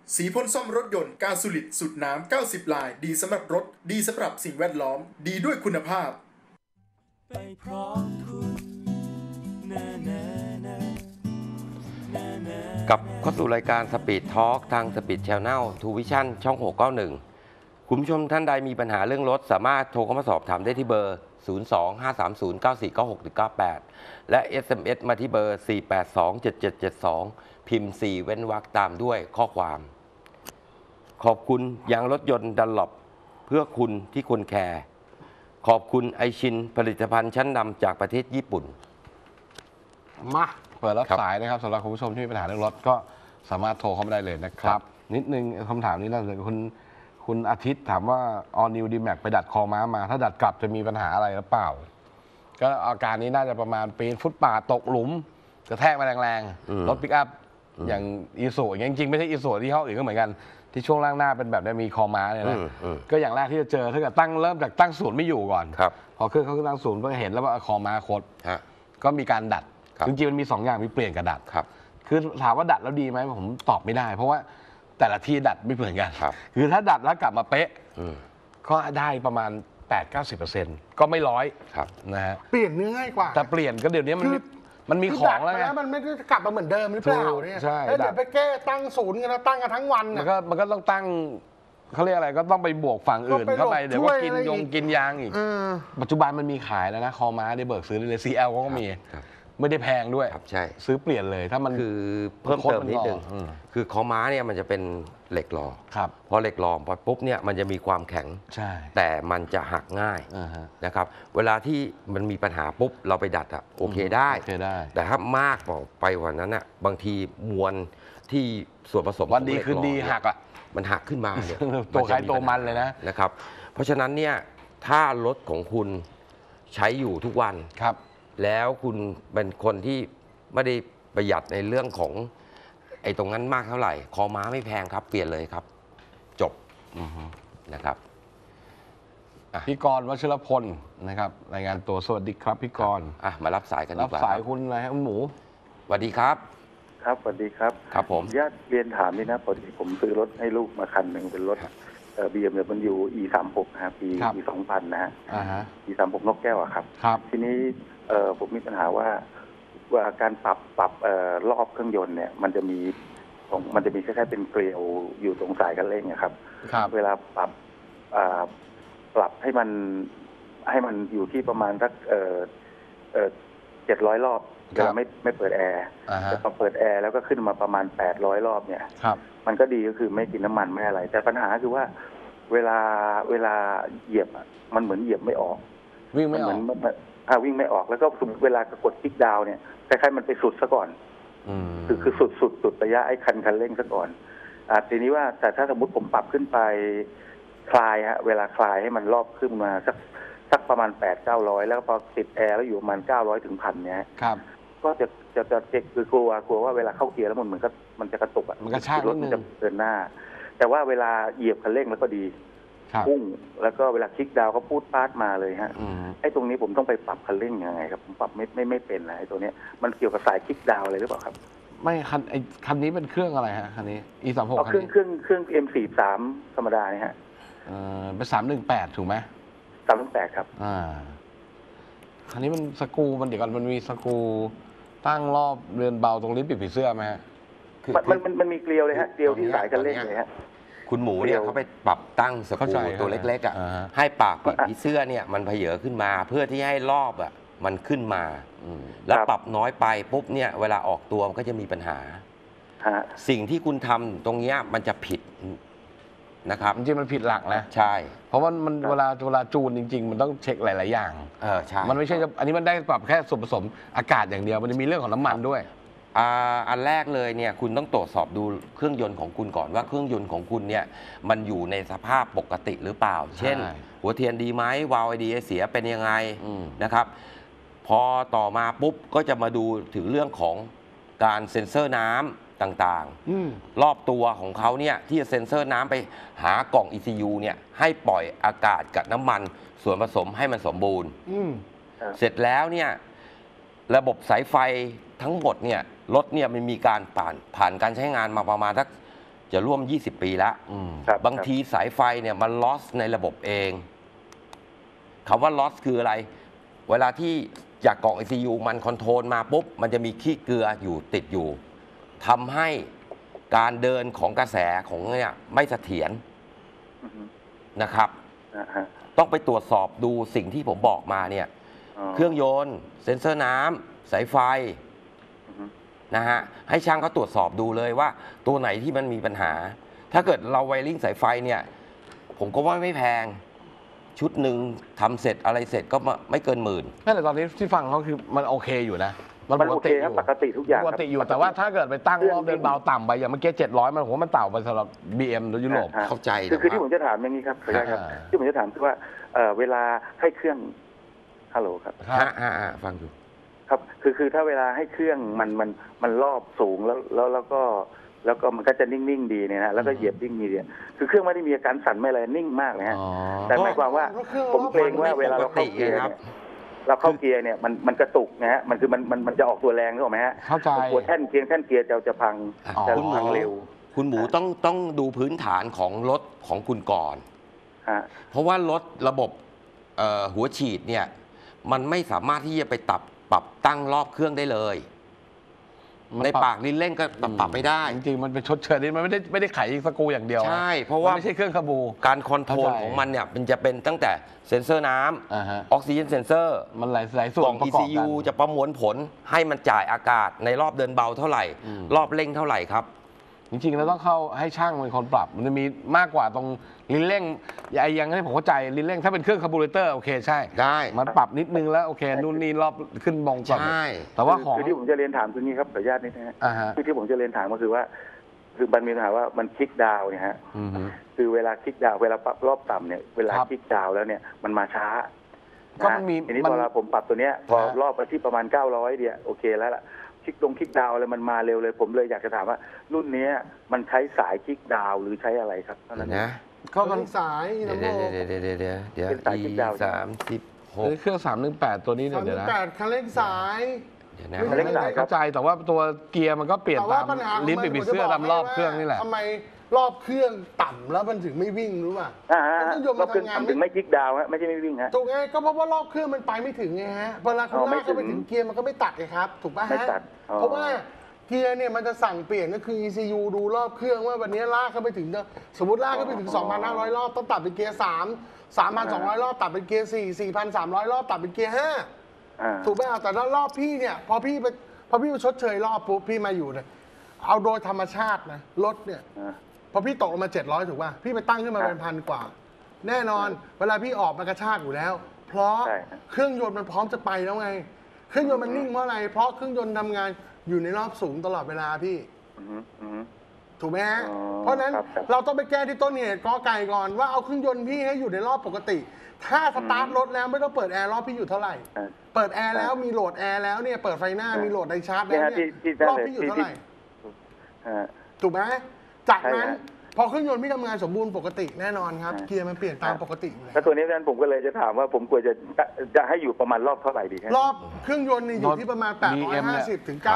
สีพ่นซ่อมรถยนต์กาสูลิดสูตรน้ำ90 ลายดีสำหรับรถดีสำหรับสิ่งแวดล้อมดีด้วยคุณภาพไปพร้อมคุณกับเข้าสู่รายการสปีดทอล์กทางสปีดแชนแนลทูวิชั่นช่อง691คุณผู้ชมท่านใดมีปัญหาเรื่องรถสามารถโทรเข้ามาสอบถามได้ที่เบอร์ 025309496-98 และ SMS มาที่เบอร์ 4827772 พิมพ์ 4 เว้นวรรคตามด้วยข้อความขอบคุณยางรถยนต์ดันลอปเพื่อคุณที่คุณแคร์ขอบคุณไอชินผลิตภัณฑ์ชั้นนำจากประเทศญี่ปุ่นมาเปิดรับสายนะครับสำหรับคุณผู้ชมที่มีปัญหาเรื่องรถก็สามารถโทรเข้ามาได้เลยนะครับนิดนึงคำถามนี้น่าสนใจคุณอาทิตย์ถามว่า All New D-Max ไปดัดคอม้ามาถ้าดัดกลับจะมีปัญหาอะไรหรือเปล่าก็อาการนี้น่าจะประมาณปีนฟุตบาทตกหลุมกระแทกมาแรงๆรถปิกอัพอย่างอีซูอย่างจริงๆไม่ใช่อีซูที่ห้ออื่นก็เหมือนกันที่ช่วงล่างหน้าเป็นแบบนี้มีคอม้าเนี่ยนะก็อย่างแรกที่จะเจอถ้าเกิดเริ่มจากตั้งศูนย์ไม่อยู่ก่อนพอเครื่องเขาตั้งศูนย์ก็เห็นแล้วว่าคอม้าคดก็มีการดัดจริงๆมันมี2 อย่างมีเปลี่ยนกับดัดคือถามว่าดัดแล้วดีไหมผมตอบไม่ได้เพราะว่าแต่ละที่ดัดไม่เหมือนกันคือถ้าดัดแล้วกลับมาเป๊ะก็ได้ประมาณ 8-90% ก็ไม่ร้อยนะฮะเปลี่ยนง่ายกว่าแต่เปลี่ยนก็เดี๋ยวนี้มันมีของแล้วไงมันไม่ได้กลับมาเหมือนเดิมหรือเปล่าเนี่ยแล้วเดี๋ยวไปแก้ตั้งศูนย์กันแล้วตั้งกันทั้งวันมันก็ต้องตั้งเขาเรียกอะไรก็ต้องไปบวกฝั่งอื่นเข้าไปเดี๋ยวก็กินยางอีกปัจจุบันมันมีขายแล้วนะคอม้าได้เบิกซื้อเลย CL ก็มีไม่ได้แพงด้วยใช่ซื้อเปลี่ยนเลยถ้ามันคือเพิ่มเติมนิดนึงคือคอม้าเนี่ยมันจะเป็นเหล็กหล่อพอเหล็กหล่อพอปุ๊บเนี่ยมันจะมีความแข็งแต่มันจะหักง่ายนะครับเวลาที่มันมีปัญหาปุ๊บเราไปดัดอะโอเคได้แต่ถ้ามากไปกว่านั้นอะบางทีมวลที่ส่วนผสมวันดีคืนดีหักอะมันหักขึ้นมาเนี่ยตัวใครตัวมันเลยนะครับเพราะฉะนั้นเนี่ยถ้ารถของคุณใช้อยู่ทุกวันแล้วคุณเป็นคนที่ไม่ได้ประหยัดในเรื่องของไอ้ตรงนั้นมากเท่าไหร่คอม้าไม่แพงครับเปลี่ยนเลยครับจบนะครับพี่กรณ์วชิรพลนะครับรายงานตัวสวัสดีครับพี่กรณ์มารับสายกันดีกว่ารับสายคุณอะไรคุณหมูสวัสดีครับครับสวัสดีครับครับผมญาติเรียนถามนี่นะพอดีผมซื้อรถให้ลูกมาคันหนึ่งเป็นรถBMW E36 นะครับปี2000นะฮะE36 นกแก้วครับทีนี้ผมมีปัญหาว่าการปรับรอบเครื่องยนต์เนี่ยมันจะมีคล้ายๆเป็นเกลียวอยู่ตรงสายคันเร่งนะครับเวลาปรับให้มันอยู่ที่ประมาณสัก700 รอบเวลาไม่เปิดแอร์แต่พอเปิดแอร์แล้วก็ขึ้นมาประมาณ800 รอบเนี่ยมันก็ดีก็คือไม่กินน้ำมันไม่อะไรแต่ปัญหาคือว่าเวลาเหยียบมันเหมือนเหยียบไม่ออกวิ่งไม่ออกวิ่งไม่ออกแล้วก็เวลากดคลิกดาวเนี่ยคล้ายๆมันไปสุดซะก่อนคือสุดระยะไอ้คันเร่งซะก่อนทีนี้ว่าแต่ถ้าสมมติผมปรับขึ้นไปคลายฮะเวลาคลายให้มันรอบขึ้นมาสักประมาณ800-900แล้วพอติดแอร์แล้วอยู่ประมาณ900 ถึง 1,000 เนี่ยก็จะคือกลัวว่าเวลาเข้าเกียร์แล้วมันจะกระตุกมันกระชากรถมันจะเดินหน้าแต่ว่าเวลาเหยียบคันเร่งแล้วก็ดีพุ่งแล้วก็เวลาคลิกดาวเขาพูดพาดมาเลยฮะไอ้ตรงนี้ผมต้องไปปรับคันเร่งยังไงครับผมปรับไม่เป็นนะไอ้ตัวนี้มันเกี่ยวกับสายคลิกดาวอะไรหรือเปล่าครับไม่คันนี้เป็นเครื่องอะไรฮะคันนี้ E36 เครื่อง M43 ธรรมดาเนี่ยฮะเป็น318ถูกไหม 318ครับคันนี้มันสกูมันเดี๋ยวก่อนมันมีสกูตั้งรอบเรือนเบาตรงลิ้นปิดผีเสื้อไหมฮะมันมีเกลียวเลยฮะเกลียวที่สายคันเร่งเลยฮะคุณหมูเนี่ยเขาไปปรับตั้งสกรูตัวเล็กๆให้ปากปิดผีเสื้อเนี่ยมันเผยขึ้นมาเพื่อที่ให้รอบมันขึ้นมาแล้วปรับน้อยไปปุ๊บเนี่ยเวลาออกตัวมันก็จะมีปัญหาสิ่งที่คุณทำตรงนี้มันจะผิดนะครับจริงๆมันผิดหลักนะใช่เพราะว่ามันเวลาจูนจริงๆมันต้องเช็คหลายๆอย่างใช่มันไม่ใช่อันนี้มันได้ปรับแค่ส่วนผสมอากาศอย่างเดียวมันจะมีเรื่องของน้ำมันด้วยอันแรกเลยเนี่ยคุณต้องตรวจสอบดูเครื่องยนต์ของคุณก่อนว่าเครื่องยนต์ของคุณเนี่ยมันอยู่ในสภาพปกติหรือเปล่าเช่นหัวเทียนดีไหมวาล์วไอดีเสียเป็นยังไงนะครับพอต่อมาปุ๊บก็จะมาดูถึงเรื่องของการเซ็นเซอร์น้ำต่างๆรอบตัวของเขาเนี่ยที่จะเซ็นเซอร์น้ำไปหากล่อง ECU เนี่ยให้ปล่อยอากาศกับน้ำมันส่วนผสมให้มันสมบูรณ์เสร็จแล้วเนี่ยระบบสายไฟทั้งหมดเนี่ยรถเนี่ยมันมีการผ่านการใช้งานมาประมาณสักจะร่วม 20 ปีแล้วบางทีสายไฟเนี่ยมัน loss ในระบบเองคำว่า loss คืออะไรเวลาที่จากกล่อง ICU มันคอนโทรลมาปุ๊บมันจะมีขี้เกลืออยู่ติดอยู่ทำให้การเดินของกระแสของเนี่ยไม่เสถียรนะครับต้องไปตรวจสอบดูสิ่งที่ผมบอกมาเนี่ยเครื่องยนต์เซ็นเซอร์น้ำสายไฟนะฮะให้ช่างเขาตรวจสอบดูเลยว่าตัวไหนที่มันมีปัญหาถ้าเกิดเราไวริ่งสายไฟเนี่ยผมก็ว่าไม่แพงชุดหนึ่งทำเสร็จอะไรเสร็จก็ไม่เกิน10,000 นั่นแหละตอนนี้ที่ฟังเขาคือมันโอเคอยู่นะมันโอเคครับปกติทุกอย่างปกติอยู่แต่ว่าถ้าเกิดไปตั้งรอบเดินเบาต่ำไปอย่างเมื่อกี้700มันผมมันต่ำไปสำหรับ BM หรือยุโรปเข้าใจคือที่ผมจะถามอย่างนี้ครับครับที่ผมจะถามคือว่าเวลาให้เครื่องฮัลโหลครับฟังอยู่ครับคือถ้าเวลาให้เครื่องมันรอบสูงแล้วก็มันก็จะนิ่งๆดีเนี่ยนะแล้วก็เหยียบนิ่งดีเนี่ยคือเครื่องไม่ได้มีอาการสั่นไม่อะไรนิ่งมากเลยฮะแต่หมายความว่าผมเกรงว่าเวลาเราเข้าเกียร์เนี่ยมันกระตุกนะฮะมันคือมันจะออกตัวแรงถูกไหมฮะเข้าใจตัวแท่นเกียร์จะพังเร็วคุณหมูต้องดูพื้นฐานของรถของคุณก่อนเพราะว่ารถระบบหัวฉีดเนี่ยมันไม่สามารถที่จะไปปรับตั้งรอบเครื่องได้เลยในปากลิ้นเร่งก็ปรับไม่ได้จริงๆมันเป็นชดเชยนี่มันไม่ได้ไขสกรูอย่างเดียวใช่เพราะว่าไม่ใช่เครื่องคาบูการคอนโทรลของมันเนี่ยมันจะเป็นตั้งแต่เซ็นเซอร์น้ำออกซิเจนเซ็นเซอร์มันหลายส่วนกล่อง ECU จะประมวลผลให้มันจ่ายอากาศในรอบเดินเบาเท่าไหร่รอบเร่งเท่าไหร่ครับจริงๆเราต้องเข้าให้ช่างเป็นคนปรับมันจะมีมากกว่าตรงลิ้นเร่งอย่างนี้ผมเข้าใจลิ้นเร่งถ้าเป็นเครื่องคาร์บูเรเตอร์โอเคใช่ได้มันปรับนิดนึงแล้วโอเคนู่นนี่รอบขึ้นมองก่อนใช่แต่ว่าของที่ผมจะเรียนถามตรงนี้ครับขออนุญาตนิดนะฮะที่ผมจะเรียนถามก็คือว่าคือมันมีปัญหาว่ามันคลิกดาวเนี่ยฮะคือเวลาคลิกดาวเวลาปรับรอบต่ำเนี่ยเวลาคลิกดาวแล้วเนี่ยมันมาช้าก็มันมีทีนี้พอผมปรับตัวเนี้ยพอรอบไปที่ประมาณ900เนี่ยโอเคแล้วล่ะคลิกดาวอะไรมันมาเร็วเลยผมเลยอยากจะถามว่ารุ่นนี้มันใช้สายคลิกดาวหรือใช้อะไรครับเท่านั้นนะก็มันสายเดี๋ยวE36 เครื่อง318ตัวนี้เดี๋ยวนะ 318คันเร่งสายคันเร่งสายเข้าใจแต่ว่าตัวเกียร์มันก็เปลี่ยนตามลิ้นปีเสื้อตามรอบเครื่องนี่แหละทำไมรอบเครื่องต่ำแล้วมันถึงไม่วิ่งรู้ป่ะรอบเครื่องต่ำถึงไม่คลิกดาวฮะไม่ใช่ไม่วิ่งฮะถูกไงก็เพราะว่ารอบเครื่องมันไปไม่ถึงไงฮะเวลาคุณลากเข้าไปถึงเกียร์มันก็ไม่ตัดไงครับถูกป่ะฮะเพราะว่าเกียร์เนี่ยมันจะสั่งเปลี่ยนก็คือ ECU ดูรอบเครื่องว่าวันนี้ลากเข้าไปถึงสมมติลากเข้าไปถึง 2,500 รอบต้องตัดเป็นเกียร์3 3,200 รอบตัดเป็นเกียร์4 4,300 รอบตัดเป็นเกียร์5ถูกไหมแต่ถ้ารอบพี่เนี่ยพอพี่ไปชดเชยรอบปุ๊บพี่มาอยู่เนี่ยเอาโดยธรรมชาตินะรถเนี่ยพอพี่ตกมา700ถูกป่ะพี่ไปตั้งขึ้นมาเป็น1,000 กว่าแน่นอนเวลาพี่ออกมากระชากอยู่แล้วเพราะเครื่องยนต์มันพร้อมจะไปแล้วไงเครื่องยนต์มันนิ่งเพราะอะไรเพราะเครื่องยนต์ทำงานอยู่ในรอบสูงตลอดเวลาพี่ถูกไหมฮะเพราะนั้นเราต้องไปแก้ที่ต้นเหตุกอไก่ก่อนว่าเอาเครื่องยนต์พี่ให้อยู่ในรอบปกติถ้าสตาร์ทรถแล้วไม่ต้องเปิดแอร์รอบพี่อยู่เท่าไหร่เปิดแอร์แล้วมีโหลดแอร์แล้วเนี่ยเปิดไฟหน้ามีโหลดไดชาร์จแล้วเนี่ยรอบพี่อยู่เท่าไหร่ถูกไหมจากนั้นพอเครื่องยนต์ไม่ทำงานสมบูรณ์ปกติแน่นอนครับเกียร์มันเปลี่ยนตามปกติแล้วตัวนี้นั้นผมก็เลยจะถามว่าผมควรจะให้อยู่ประมาณรอบเท่าไหร่ดีครับรอบเครื่องยนต์นี่อยู่ที่ประมาณ850 ถึง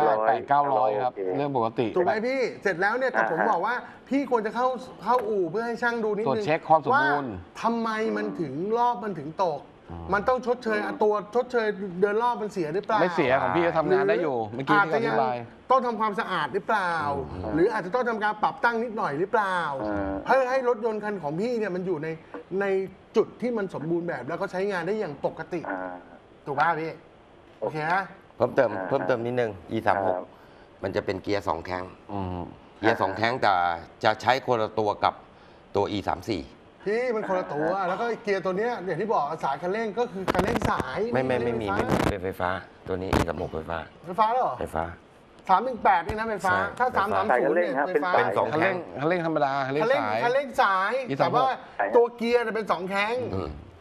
900ครับเรื่องปกติถูกไหมพี่เสร็จแล้วเนี่ยแต่ผมบอกว่าพี่ควรจะเข้าอู่เพื่อให้ช่างดูนิดนึงตรวจเช็คความสมบูรณ์ทำไมมันถึงรอบมันถึงตกมันต้องชดเชยตัวชดเชยเดินรอบมันเสียหรือเปล่าไม่เสียของพี่ก็ทำงานได้อยู่เมื่อกี้ที่อธิบายต้องทำความสะอาดหรือเปล่าหรืออาจจะต้องทำการปรับตั้งนิดหน่อยหรือเปล่าเพื่อให้รถยนต์คันของพี่เนี่ยมันอยู่ในจุดที่มันสมบูรณ์แบบแล้วก็ใช้งานได้อย่างปกติถูกป่ะพี่โอเคนะเพิ่มเติมนิดนึง E36 มันจะเป็นเกียร์2แข้งเกียร์2แข้งแต่จะใช้คนละตัวกับตัว E34 พี่มันคนละตัวแล้วก็เกียร์ตัวนี้อย่างที่บอกสายคันเร่งก็คือคันเร่งสายไม่มีเป็นไฟฟ้าตัวนี้E36ไฟฟ้าแล้วเหรอไฟฟ้า 318นี่นะไฟฟ้าถ้า330เนี่ยไฟฟ้าเป็น2แข้งคันเร่งธรรมดาคันเร่งสายแต่ว่าตัวเกียร์เป็น2แข้ง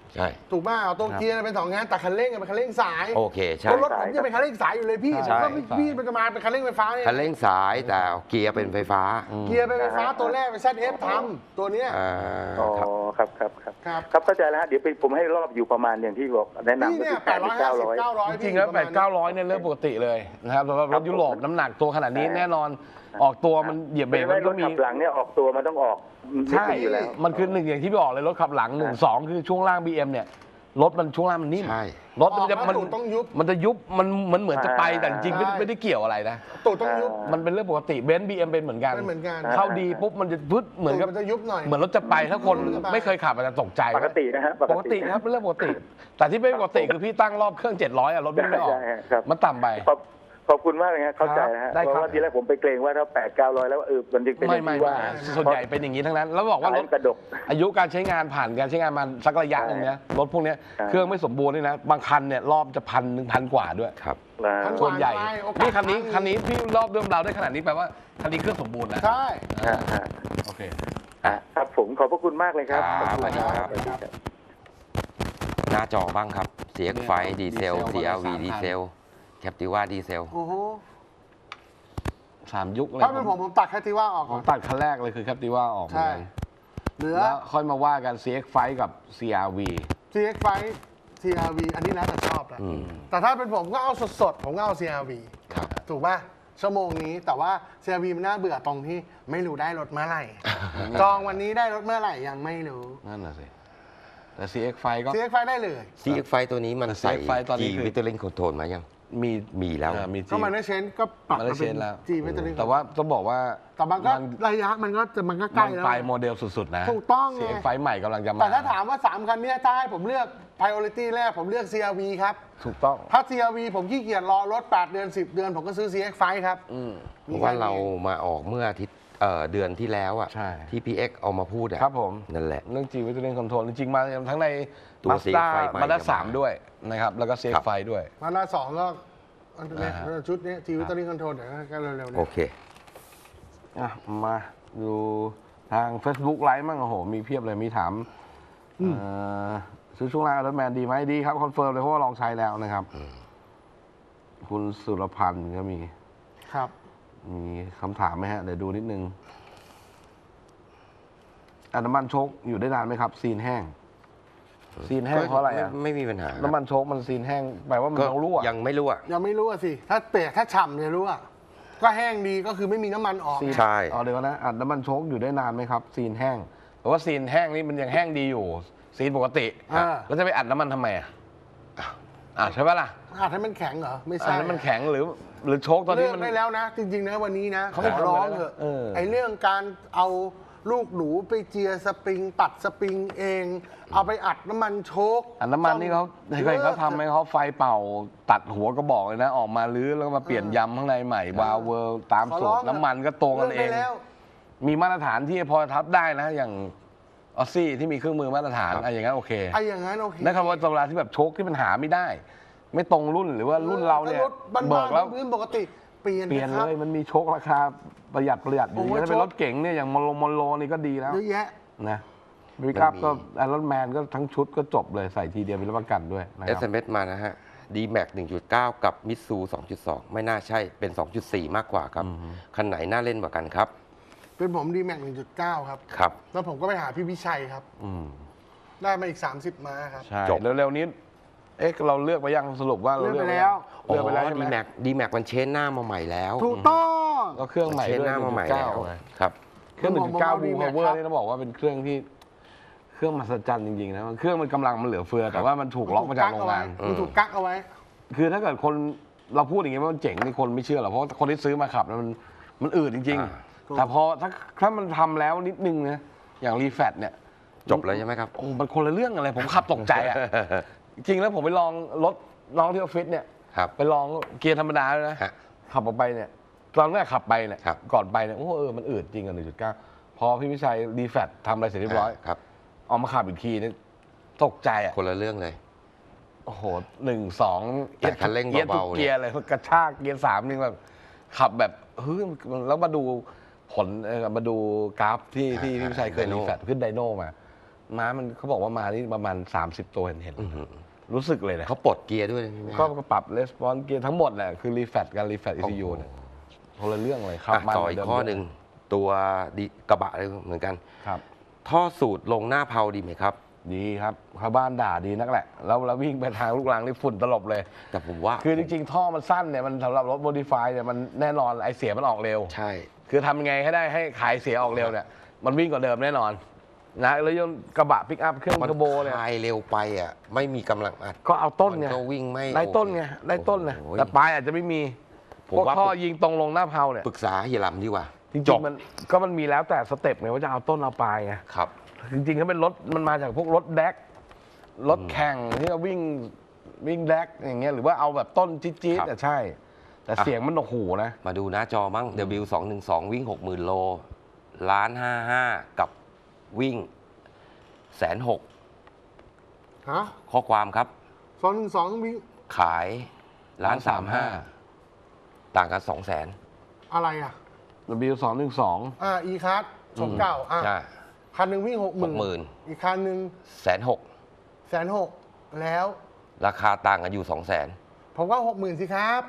ใช่ถูกป่ะเอาตัวเกียร์เป็น2 งานแต่คันเร่งเป็นคันเร่งสายโอเคใช่รถผมจะเป็นคันเร่งสายอยู่เลยพี่ใช่ผมก็พี่มันจะมาเป็นคันเร่งไฟฟ้าเนี่ยคันเร่งสายแต่เกียร์เป็นไฟฟ้าเกียร์เป็นไฟฟ้าตัวแรกเป็น ZF ทำตัวเนี้ยอ๋อครับครับเข้าใจแล้วฮะเดี๋ยวผมให้รอบอยู่ประมาณอย่างที่บอกแนะนำนี่ก็เนี่คืยอ 850-900 จริงๆแล้ว800-900เนี่ยเรื่องปกติเลยนะครับสำหรับรถยุโรปน้ำหนักตัวขนาดนี้แน่นอนออกตัวมันเหยียบเบรกมันรก็ถมีขับหลังเนี่ยออกตัวมันต้องออกใช่อยู่แล้วมันคือ1อย่างที่พี่บอกเลยรถขับหลัง1 2คือช่วงล่าง BM เนี่ยรถมันช่วงล่างมันนิ่มใช่รถมันจะตูดต้องยุบมันจะยุบมันเหมือนจะไปแต่จริงๆไม่ได้เกี่ยวอะไรนะตูดต้องยุบมันเป็นเรื่องปกติเบนซ์ BM เป็นเหมือนกันเป็นเหมือนกันเข้าดีปุ๊บมันจะพึดเหมือนกับตูดมันจะยุบหน่อยเหมือนรถจะไปถ้าคนไม่เคยขับอาจจะตกใจปกตินะฮะปกติครับเป็นเรื่องปกติ แต่ที่ไม่ปกติคือพี่ตั้งรอบเครื่อง700อ่ะรถวิ่งไม่ออกใช่ครับมันต่ำไปขอบคุณมากเลยฮะเข้าใจนะฮะได้เพครับราะว่าทีแรกผมไปเกรงว่าถ้า800-900แล้วมันจะเป็นอย่างไม่ที่ว่าส่วนใหญ่เป็นอย่างนี้ทั้งนั้น แล้วบอกว่ารถกระดกอายุการใช้งานผ่านการใช้งานมาสักระยะหนึงเนี่ยรถพวกเนี้ยใช่เครื่องไม่สมบูรณ์นี่นะบางคันเนี่ยรอบจะ1,000 กว่าด้วยครับส่วนใหญ่โอกาสนี่คันนี้พี่รอบเดิมเราได้ขนาดนี้แปลว่าคันนี้เครื่องสมบูรณ์นะใช่โอเคครับผมขอบพระคุณมากเลยครับครับขอบคุณสวัสดีครับสวัสดีครับหน้าจอบ้างครับ CX-5 ดีเซล CR-V ดีเซล Captiva ดีเซลโอ้โห 3 ยุคเลยถ้าเป็นผมตัดแค่ที่ว่าออกผก่อมนตัดคันแรกเลยคือ Captiva ออกเหมือนใช่กันเหลือแล้วค่อยมาว่ากัน CX-5 กับ CR-V CX-5 CR-V อันนี้แล้วแต่ชอบนะอืมแต่ถ้าเป็นผมก็เอาสดๆ ผมก็เอา CR-V ครับถูกป่ะ ชั่วโมงนี้แต่ว่า CR-V มันน่าเบื่อตรงที่ไม่รู้ได้รถเมื่อไหร่ จองวันนี้ได้รถเมื่อไหร่ยังไม่รู้นั่นน่ะสิแต่ CX-5 ก็ CX-5 ได้เลย CX-5 ตัวนี้มันใส่ CX-5 ตอนนี้ G คือ Victorin Control มายัง มีแล้วมีจริก็งมันได้เชนก็ปรับมันได้มาเชเป็นนแล้วจีไม่ตลิงแต่ว่าต้องบอกว่าแต่มันก็ระยะมันก็ใกล้มันแล้วปลายโมเดลสุดๆนะถูกต้องไง CX-5 ใหม่กำลังจะมาแต่ถ้าถามว่า 3 คันเนี้ยถ้าให้ผมเลือก priority แรกผมเลือก CR-V ครับถูกต้องถ้า CR-V ผมขี้เกียจรอรถ 8 เดือน 10 เดือน ผมก็ซื้อ CX-5 ครับเพราะว่าเรามาออกเมื่ออาทิตย์เดือนที่แล้วอ่ะใช่ที่ PX เอามาพูดอ่ะครับผมนั่นแหละเรื่อง G Victorin Control จริงๆมาทั้งในตัว Mazda CX-5 ใหม่ Mazda จะมา 3 ด้วยนะครับ แล้วก็ CX-5 ด้วยมาหน้า2ก็อันนี้อ่าฮะชุดนี้ทีวีตอรี่คอนโทรลเดี๋ยวก็เร็วๆโอเนี่ยเคอ่ะมาดูทาง Facebook ไลฟ์มั่งโอ้โห มีเพียบเลยมีถามซื้อช่วงล่างรถแมนดีไหมดีครับ คอนเฟิร์มเลยเพราะว่าลองใช้แล้วนะครับ คุณสุรพันธ์ก็มีครับมีคำถามไหมฮะ เดี๋ยวดูนิดนึงน้ำมันโชคอยู่ได้นานไหมครับ ซีนแห้ง ซีนแห้งเพราะอะไรอ่ะไม่มีปัญหาน้ำมันโชคมันซีนแห้งแปลว่ามันก็ต้องรั่วยังไม่รั่วยังไม่รู้อะสิ ถ้าเปียกถ้าฉ่ำเนี่ยรู้อะก็แห้งดีก็คือไม่มีน้ำมันออกซีนใช่เอาเดี๋ยวนะน้ำมันโชคอยู่ได้นานไหมครับ ซีนแห้งเพราะว่าซีนแห้งนี่มันยังแห้งดีอยู่ ซีนปกติอ่าแล้วจะไปอัดน้ำมันทำไมใช่ปะล่ะอาจให้มันแข็งเหรอ ไม่อัใช่ดให้มันแข็งหรือโชคตอนเลินี้กมันได้แล้วนะ จริงๆนะวันนี้นะเขาไม่ขอร้องทำแล้วนะเถอะเออไอเรื่องการเอาลูกหนูไปเจียสปริงตัดสปริงเอง เอาไปอัดน้ำมันโชคอันน้ำมันนี่เขาเคยเขาทำไหมเขาไฟเป่าตัดหัวกระบอกเลยนะ ออกมาลื้อแล้วก็มาเปลี่ยนยำข้างในใหม่วาล์วเวิร์ตามสูตรน้ำมันก็ตรงกันเองลิได้แล้วมีมาตรฐานที่พอทับได้นะ อย่างออสซี่ที่มีเครื่องมือมาตรฐานอย่างนั้นโอเคไอ้อย่างนั้นโอเคนะครับว่าเวลาที่แบบโชคที่มันหาไม่ได้ ไม่ตรงรุ่นหรือว่ารุ่นเราเนี่ยถ้รถบ้าเบินกแล้วๆพื้นๆปกติเปลี่ยนเปลี่ยนนะคเลรับยมันมีโชคราคาประหยัดอยู่โอ้ยถ้าเป็นโชครถเก๋งเนี่ยอย่างมอลโลนี่ก็ดีแล้วเยอะแยะนะวิกับก็ไอรอนแมนก็ทั้งชุดก็จบเลยใส่ทีเดียวมีรับประกันด้วยนะครับ SMS มานะฮะ D-Max 1.9 กับ Mitsu 2.2 ไม่น่าใช่เป็น 2.4 มากกว่าครับ คันไหนน่าเล่นกว่ากันครับเป็นผมดีแม็ก 1.9 ครับครับแล้วผมก็ไปหาพี่พิชัยครับอืมได้มาอีก 30 ม้าครับใช่จบเร็วๆนี้เราเลือกไปยังสรุปว่าเราเลือกไปแล้วเลือกไปแล้วใช่ไหม D-Max มันเชนหน้ามาใหม่แล้วถูกต้องก็เครื่องใหม่เชนด้วยหน้ามาใหม่แล้ว 1.9 ครับเครื่องผมเอา 1.9 Blue D-Max Power ครับนี่ต้องบอกว่าเป็นเครื่องที่เครื่องมหัศจรรย์จริงๆนะเครื่องมันกำลังมันเหลือเฟือ แต่ว่ามันถูกล็อกมาจากโรงงานมันถูกกักเอาไว้คือถ้าเกิดคนเราพูดอย่างงี้ว่ามันเจ๋งนี่คนไม่เชื่อหรอกเพราะว่าคนที่ซื้อมาขับนะมันอืดจริงอ่าๆ แต่พอถ้ามันทำแล้วนิดนึงนะอย่างรีแฟตเนี่ยจบเลยใช่ไหมครับโอ้มันคนละเรื่องอะไรผมขับตกใจอ่ะ จริงแล้วผมไปลองรถน้องที่ออฟฟิศเนี่ยครับไปลองเกียร์ธรรมดาเลยนะฮะขับออกไปเนี่ยตอนแรกขับไปเนี่ยครับก่อนไปเนี่ยโอ้มันอืดจริงอ่ะ 1.9 พอพี่วิชัยรีแฟตทำอะไรเสร็จเรียบร้อยครับออกมาขับอีกทีนี่ตกใจอ่ะคนละเรื่องเลยโอ้โห1-2 แต่คันเร่งเกียร์เบาทุกๆเกียร์เลยกระชากเกียร์3นี่แบบขับแบบเฮ้ยแล้วมาดูผลมาดูกราฟที่พี่วิชัยเคยรีแฟตขึ้นไดโน่มาม้ามันเขาบอกว่ามานี่ประมาณ30 ตัวเห็นรู้สึกเลยนะเขาปลดเกียร์ด้วยใช่ไหมก็ปรับレスปอนส์เกียร์ทั้งหมดแหละคือรีแฟตกับรีแฟต ECU เนี่ยคนละเรื่องเลยครับต่ออีกข้อหนึ่งตัวกระบะเลยเหมือนกันครับท่อสูตรลงหน้าเพลาดีไหมครับดีครับชาวบ้านด่าดีนักแหละแล้ววิ่งไปทางลูกรังนี่ฝุ่นตลบเลยแต่ผมว่าคือจริงๆท่อมันสั้นเนี่ยมันสำหรับรถโมดิฟายเนี่ยมันแน่นอนไอเสียมันออกเร็วใช่คือทำยังไงให้ได้ให้ขายเสียออกเร็วเนี่ยมันวิ่งกว่าเดิมแน่นอนนะแล้วยนต์กระบะปิกอัพเครื่องเทอร์โบเนี่ยคายเร็วไปอ่ะไม่มีกำลังอัดก็เอาต้นไงก็วิ่งไม่ได้ต้นไงได้ต้นไงแต่ปลายอาจจะไม่มีพวกท่อยิงตรงลงหน้าเพลาเนี่ยปรึกษาเฮียลำดีกว่าจริงๆมันมีแล้วแต่สเต็ปไงว่าจะเอาต้นเอาปลายไงครับจริงๆถ้าเป็นรถมันมาจากพวกรถแดกรถแข่งที่เราวิ่งแดกอย่างเงี้ยหรือว่าเอาแบบต้นจี๊ดๆแต่ใช่แต่เสียงมันโอ้โหนะมาดูหน้าจอมั้ง W212 วิ่ง 60,000 โล1,55,000กับวิ่ง160,000 ฮะข้อความครับ 212วิ่งขาย1,35,000ต่างกัน200,000 อะไรอ่ะ W212 e-card ชมเก่าคันหนึ่งวิ่ง60,000อีกคันหนึ่ง160,000แล้วราคาต่างกันอยู่200,000 ผมว่า60,000สิครับ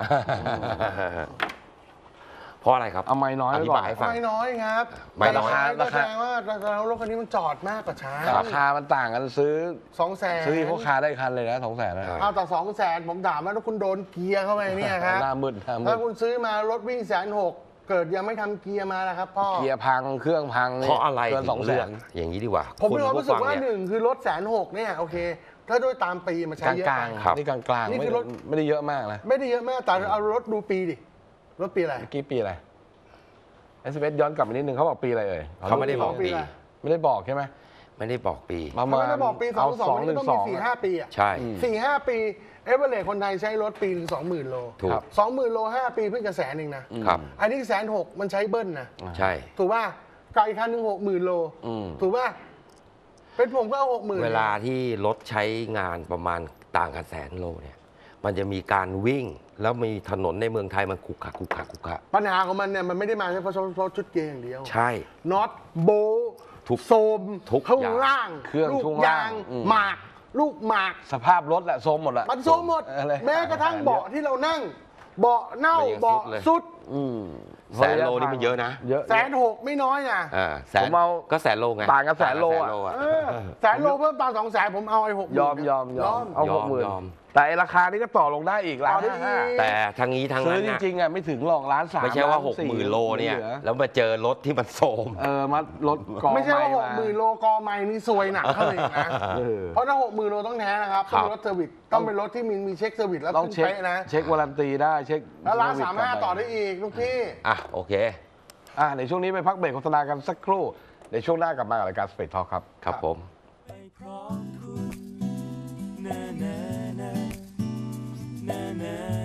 เพราะอะไรครับเอาไม่น้อยอธิบายให้ฟังไม่น้อยครับไม่น้อยราคาว่ารถคันนี้มันจอดมากกว่าช้าราคามันต่างกันซื้อ 200,000 ซื้อพวกคาได้คันเลยนะ200,000นะเอาแต่200,000ผมด่าว่าถ้าคุณโดนเกียร์เข้าไปเนี่ยครับหน้ามืดถ้าคุณซื้อมารถวิ่ง160,000เกิดยังไม่ทำเกียร์มาแล้วครับพ่อเกียร์พังเครื่องพังเพราะอะไรเกิน200,000 อย่างนี้ดีกว่าผมมีความรู้สึกว่า1คือรถ160,000เนี่ยโอเคถ้าด้วยตามปีมันใช้เยอะกลางๆนี่กลางๆนี่คือรถไม่ได้เยอะมากนะไม่ได้เยอะมากแต่เอารถดูปีดิรถปีอะไรเมื่อกี้ปีอะไรS11ย้อนกลับไปนิดนึงเขาบอกปีอะไรเขาไม่ได้บอกปีไม่ได้บอกใช่ไหมไม่ได้บอกปีไม่ได้บอกปี22มันต้องมี4-5 ปีอ่ะใช่ 4-5 ปีเอเวอเรจคนไทยใช้รถปีถึง 20,000 โลถูก 20,000 โล5 ปีเพิ่งจะ100,000เองนะครับอันนี้160,000มันใช้เบิ้ลนะใช่ถูกป่ะไกลคันหนึ่ง60,000 โลถูกป่ะเป็นผมก็เอา60,000 เวลาที่รถใช้งานประมาณต่างกัน100,000 โลเนี่ยมันจะมีการวิ่งแล้วมีถนนในเมืองไทยมันขุกขะปัญหาของมันเนี่ยมันไม่ได้มาแค่เพราะชุดเกียร์อย่างเดียวใช่น็อตโบโซมข้างล่างเครื่องช่วงล่างหมากลูกหมากสภาพรถแหละโซมหมดแหละมันโซมหมดแม้กระทั่งเบาะที่เรานั่งเบาะเน่าเบาะสุด 100,000 โลนี่มันเยอะนะเยอะ 160,000ไม่น้อยอ่ะผมเอาก็100,000 โลไงต่างกัน100,000 โล 100,000 โลเพิ่มตาม200,000ผมเอาไอ้60,000 ยอมเอา60,000แต่ราคานี้ก็ต่อลงได้อีก1,500,000 แต่ทางนี้ทางนั้นซื้อจริงๆอ่ะไม่ถึงหรอก1,300,000 ไม่ใช่ว่า60,000 โลเนี่ยแล้วมาเจอรถที่มันโซมมารถกอไม่ใช่ว่า60,000 โลกอไม้นี่ซวยหนักเข้าไปอีกนะเพราะถ้า60,000 โลต้องแท้นะครับต้องรถเซอร์วิสต้องเป็นรถที่มีเช็คเซอร์วิสแล้วต้องเช็คนะเช็ควารันตีได้เช็คแล้ว1,350,000ต่อได้อีกลูกพี่โอเคในช่วงนี้ไปพักเบรกโฆษณากันสักครู่ในช่วงหน้ากลับมากับรายการ Space Talk ครับครับผม na na